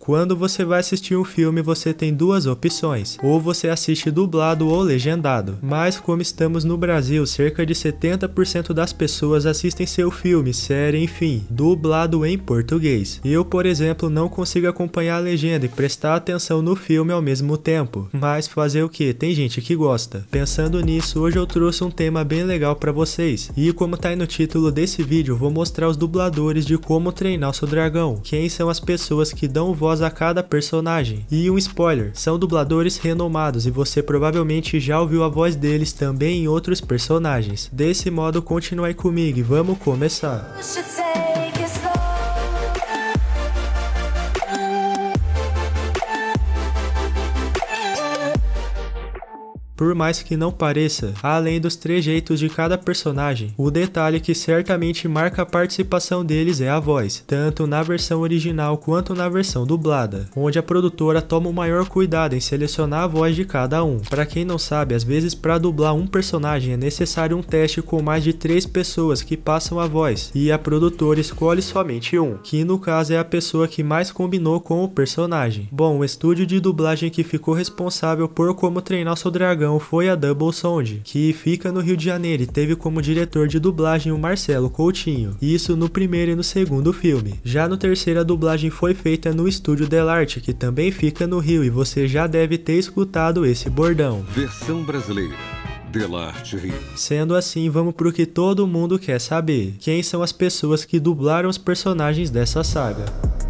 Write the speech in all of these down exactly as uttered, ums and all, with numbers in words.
Quando você vai assistir um filme, você tem duas opções, ou você assiste dublado ou legendado. Mas como estamos no Brasil, cerca de setenta por cento das pessoas assistem seu filme, série, enfim, dublado em português. Eu, por exemplo, não consigo acompanhar a legenda e prestar atenção no filme ao mesmo tempo. Mas fazer o que? Tem gente que gosta. Pensando nisso, hoje eu trouxe um tema bem legal pra vocês. E como tá aí no título desse vídeo, eu vou mostrar os dubladores de Como Treinar o Seu Dragão. Quem são as pessoas que dão voz a cada personagem. E um spoiler, são dubladores renomados e você provavelmente já ouviu a voz deles também em outros personagens. Desse modo, continue aí comigo e vamos começar. Por mais que não pareça, além dos trejeitos de cada personagem, o detalhe que certamente marca a participação deles é a voz, tanto na versão original quanto na versão dublada, onde a produtora toma o maior cuidado em selecionar a voz de cada um. Para quem não sabe, às vezes para dublar um personagem é necessário um teste com mais de três pessoas que passam a voz, e a produtora escolhe somente um, que no caso é a pessoa que mais combinou com o personagem. Bom, o estúdio de dublagem que ficou responsável por Como Treinar o Seu Dragão foi a Double Sound, que fica no Rio de Janeiro e teve como diretor de dublagem o Marcelo Coutinho, isso no primeiro e no segundo filme. Já no terceiro a dublagem foi feita no estúdio Delarte, que também fica no Rio, e você já deve ter escutado esse bordão. Versão brasileira. Delarte Rio. Sendo assim, vamos pro que todo mundo quer saber. Quem são as pessoas que dublaram os personagens dessa saga?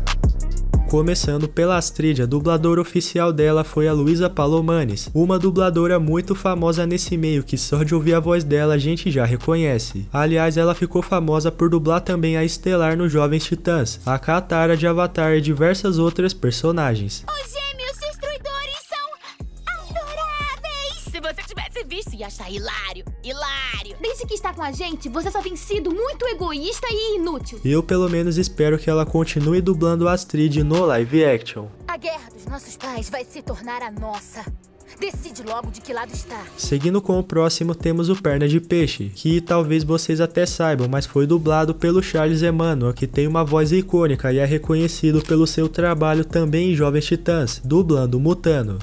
Começando pela Astrid, a dubladora oficial dela foi a Luísa Palomanes, uma dubladora muito famosa nesse meio que só de ouvir a voz dela a gente já reconhece. Aliás, ela ficou famosa por dublar também a Estelar no Jovens Titãs, a Katara de Avatar e diversas outras personagens. Os gêmeos destruidores são adoráveis! Se você tivesse visto, ia achar hilário, hilário! Desde que está com a gente, você só tem sido muito egoísta e inútil. Eu pelo menos espero que ela continue dublando a Astrid no live action. A guerra dos nossos pais vai se tornar a nossa. Decide logo de que lado está. Seguindo com o próximo, temos o Perna de Peixe, que talvez vocês até saibam, mas foi dublado pelo Charles Emmanuel, que tem uma voz icônica e é reconhecido pelo seu trabalho também em Jovens Titãs, dublando Mutano.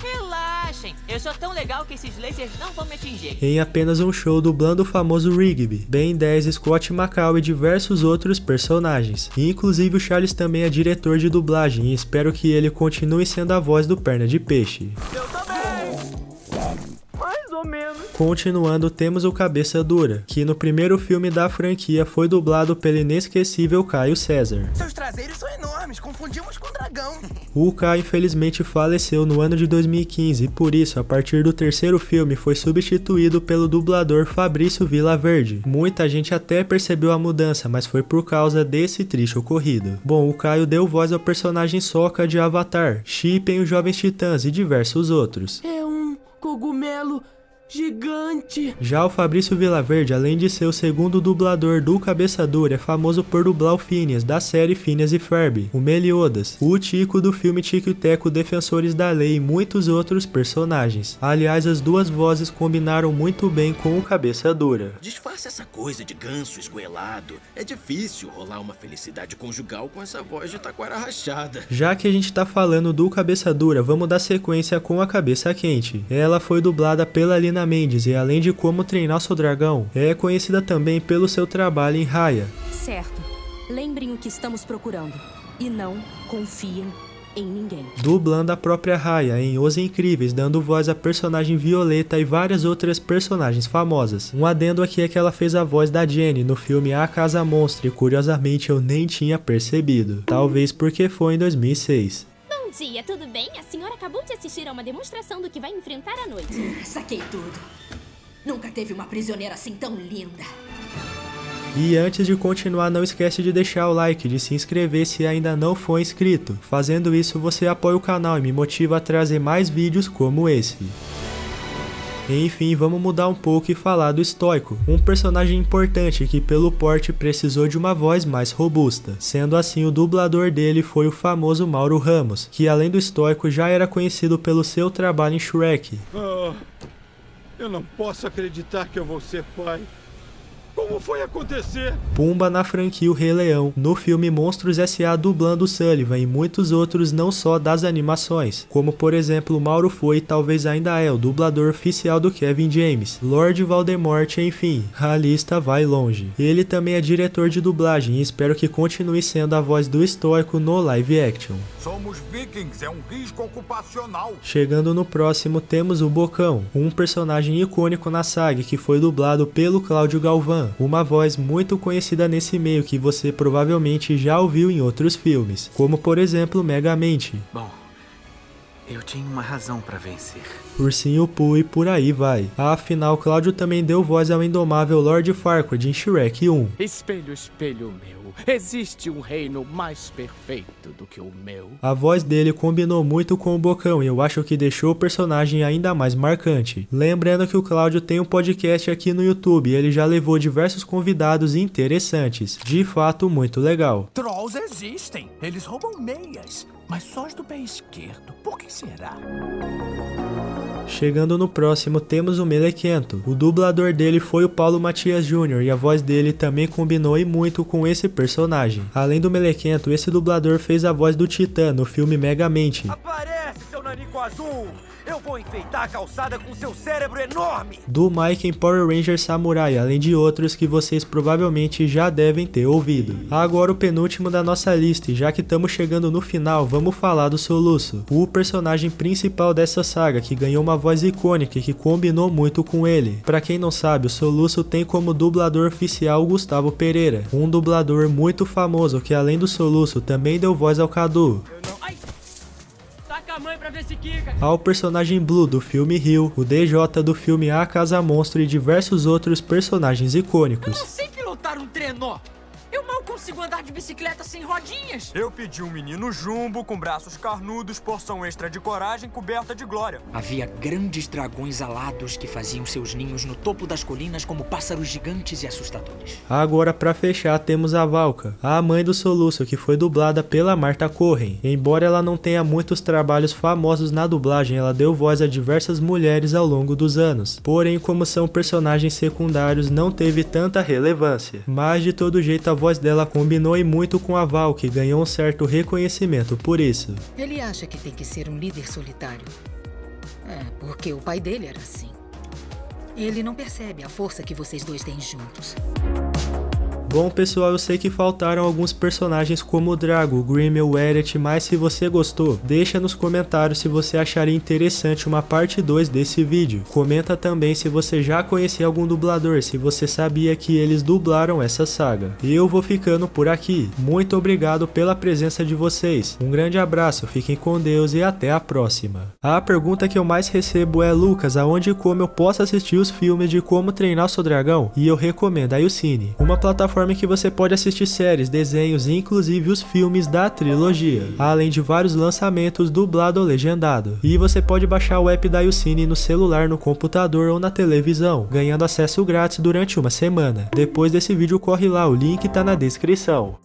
Eu sou tão legal que esses lasers não vão me atingir. Em apenas um show dublando o famoso Rigby, Ben dez, Scott McCall e diversos outros personagens. E, inclusive o Charles também é diretor de dublagem e espero que ele continue sendo a voz do Perna de Peixe. Eu também! Mais ou menos. Continuando, temos o Cabeça Dura, que no primeiro filme da franquia foi dublado pelo inesquecível Caio César. Seus traseiros são enormes, confundimos com dragão. O Caio infelizmente faleceu no ano de dois mil e quinze e por isso, a partir do terceiro filme, foi substituído pelo dublador Fabrício Vilaverde. Muita gente até percebeu a mudança, mas foi por causa desse triste ocorrido. Bom, o Caio deu voz ao personagem Sokka de Avatar, Chip em Os Jovens Titãs e diversos outros. É um cogumelo gigante. Já o Fabrício Vilaverde, além de ser o segundo dublador do Cabeça Dura, é famoso por dublar o Phineas, da série Phineas e Ferb, o Meliodas, o Tico do filme Tico e Teco, Defensores da Lei e muitos outros personagens. Aliás, as duas vozes combinaram muito bem com o Cabeça Dura. Disfarce essa coisa de ganso esgoelado. É difícil rolar uma felicidade conjugal com essa voz de taquara rachada. Já que a gente tá falando do Cabeça Dura, vamos dar sequência com a Cabeça Quente. Ela foi dublada pela Lina Mendes e, além de Como Treinar o Seu Dragão, é conhecida também pelo seu trabalho em Raya. Certo. Lembrem o que estamos procurando e não confiem em ninguém. Dublando a própria Raya em Os Incríveis, dando voz à personagem Violeta e várias outras personagens famosas. Um adendo aqui é que ela fez a voz da Jenny no filme A Casa Monstra e curiosamente eu nem tinha percebido. Talvez porque foi em dois mil e seis. Bom dia, tudo bem? A senhora acabou de assistir a uma demonstração do que vai enfrentar à noite. Saquei tudo. Nunca teve uma prisioneira assim tão linda. E antes de continuar, não esquece de deixar o like, de se inscrever se ainda não for inscrito. Fazendo isso, você apoia o canal e me motiva a trazer mais vídeos como esse. Enfim, vamos mudar um pouco e falar do Stoico, um personagem importante que pelo porte precisou de uma voz mais robusta. Sendo assim, o dublador dele foi o famoso Mauro Ramos, que além do Stoico já era conhecido pelo seu trabalho em Shrek. Oh, eu não posso acreditar que eu vou ser pai. Como foi acontecer? Pumba na franquia O Rei Leão, no filme Monstros S A dublando Sullivan e muitos outros não só das animações, como por exemplo Mauro foi e talvez ainda é o dublador oficial do Kevin James, Lord Voldemort, enfim, a lista vai longe. Ele também é diretor de dublagem e espero que continue sendo a voz do estoico no live action. Somos vikings, é um risco ocupacional. Chegando no próximo temos o Bocão, um personagem icônico na saga que foi dublado pelo Cláudio Galvão, uma voz muito conhecida nesse meio que você provavelmente já ouviu em outros filmes, como por exemplo Megamente. Bom, eu tinha uma razão para vencer. Ursinho Pooh e por aí vai. Afinal, Cláudio também deu voz ao indomável Lord Farquaad em Shrek um. Espelho, espelho meu, existe um reino mais perfeito do que o meu. A voz dele combinou muito com o Bocão e eu acho que deixou o personagem ainda mais marcante. Lembrando que o Cláudio tem um podcast aqui no YouTube e ele já levou diversos convidados interessantes. De fato, muito legal. Trolls existem, eles roubam meias, mas só as do pé esquerdo. Por que será? Chegando no próximo temos o Melequento. O dublador dele foi o Paulo Matias Júnior e a voz dele também combinou e muito com esse personagem. Além do Melequento, esse dublador fez a voz do Titã no filme Megamente. Aparece, seu nanico azul! Eu vou enfeitar a calçada com seu cérebro enorme! Do Mike em Power Ranger Samurai, além de outros que vocês provavelmente já devem ter ouvido. Agora o penúltimo da nossa lista, e já que estamos chegando no final, vamos falar do Soluço, o personagem principal dessa saga, que ganhou uma voz icônica e que combinou muito com ele. Pra quem não sabe, o Soluço tem como dublador oficial o Gustavo Pereira, um dublador muito famoso que além do Soluço também deu voz ao Cadu. Mãe pra ver se quica. Ao personagem Blue do filme Rio, o D J do filme A Casa Monstro e diversos outros personagens icônicos. Eu não sei pilotar um trenó. Eu mal consigo andar de bicicleta sem rodinhas. Eu pedi um menino jumbo com braços carnudos, porção extra de coragem coberta de glória. Havia grandes dragões alados que faziam seus ninhos no topo das colinas como pássaros gigantes e assustadores. Agora pra fechar temos a Valka, a mãe do Soluço, que foi dublada pela Marta Corren. Embora ela não tenha muitos trabalhos famosos na dublagem, ela deu voz a diversas mulheres ao longo dos anos. Porém, como são personagens secundários, não teve tanta relevância. Mas de todo jeito a voz dela combinou e muito com a Val, que ganhou um certo reconhecimento por isso. Ele acha que tem que ser um líder solitário. É, porque o pai dele era assim. Ele não percebe a força que vocês dois têm juntos. Bom pessoal, eu sei que faltaram alguns personagens como o Drago, o Grimm e o Eret, mas se você gostou, deixa nos comentários se você acharia interessante uma parte dois desse vídeo. Comenta também se você já conhecia algum dublador, se você sabia que eles dublaram essa saga. E eu vou ficando por aqui. Muito obrigado pela presença de vocês. Um grande abraço, fiquem com Deus e até a próxima. A pergunta que eu mais recebo é: Lucas, aonde e como eu posso assistir os filmes de Como Treinar o Seu Dragão? E eu recomendo a YouCine, uma plataforma em que você pode assistir séries, desenhos e inclusive os filmes da trilogia, além de vários lançamentos dublado ou legendado. E você pode baixar o app da YouCine no celular, no computador ou na televisão, ganhando acesso grátis durante uma semana. Depois desse vídeo corre lá, o link tá na descrição.